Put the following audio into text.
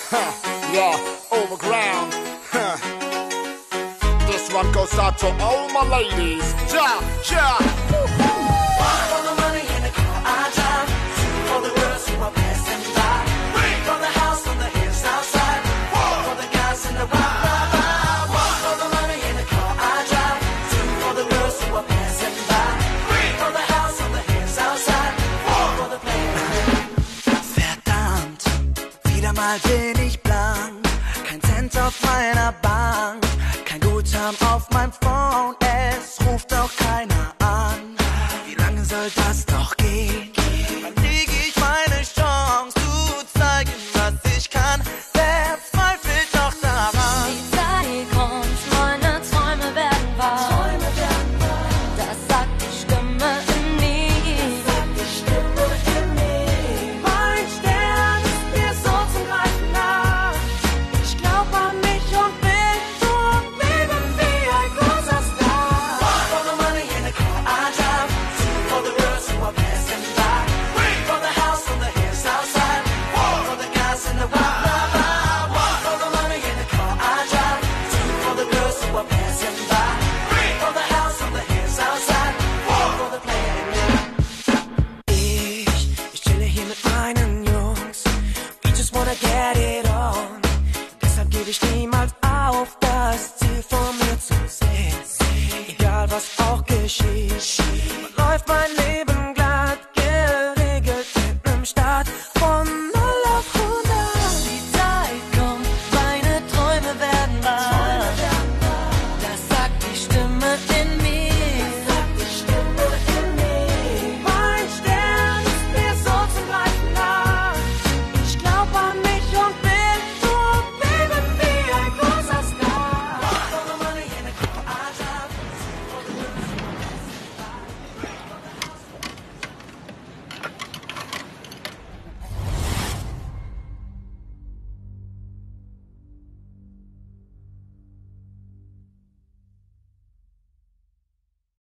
Yeah, overground. This one goes out to all my ladies. Ja, ja. One for the money in the car I drive. Two for the girls who are passing by. Three for the house on the hill south side. Four for the guys in the wild. One for the money in the car I drive. Two for the girls who are passing by. Three for the house on the hill south side. Four for the players. Verdammt, wieder mal bin ich blank. Kein Cent auf meiner Bank. Kein Guthaben auf meinem Phone. Es ruft auch keiner an. Wie lange soll das noch gehen?